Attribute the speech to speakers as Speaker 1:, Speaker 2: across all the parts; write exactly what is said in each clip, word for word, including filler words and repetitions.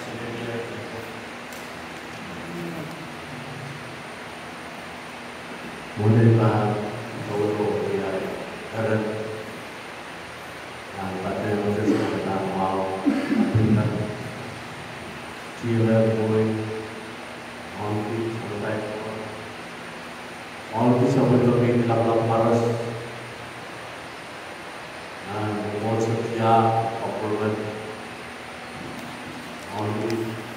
Speaker 1: Mulai pak Paulo dia karena pada yang saya kata mau menang dia boy onti sampai onti sampai lebih dalam paras dan mau setia apapun onti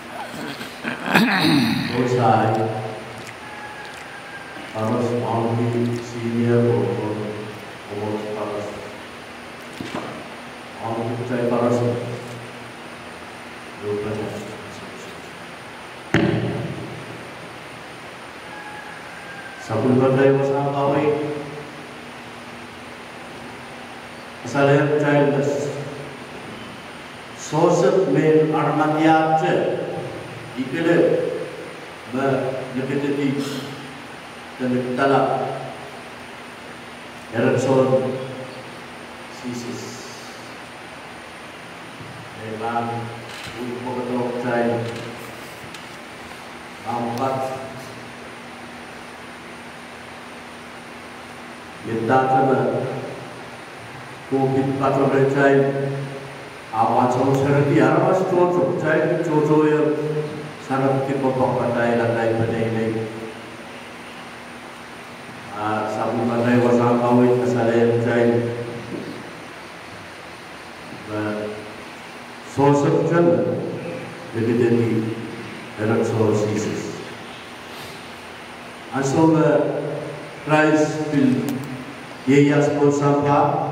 Speaker 1: dosai harus onti senior maupun umur paras onti saya paras lupa sabun badai wasang kawai asalnya childless sosok men armatiap je ikele ba neketeti dan neketala erakson sisis memang untuk ketok cai empat kita coba covid patron cai awal sama seperti apa sih cocok cai cocok yang sangat kita pakai lantai pada ini sabun lantai wasang kawin kesalahan cai sosok jan jadi jadi erak sosis asal price bill ye ya sponsor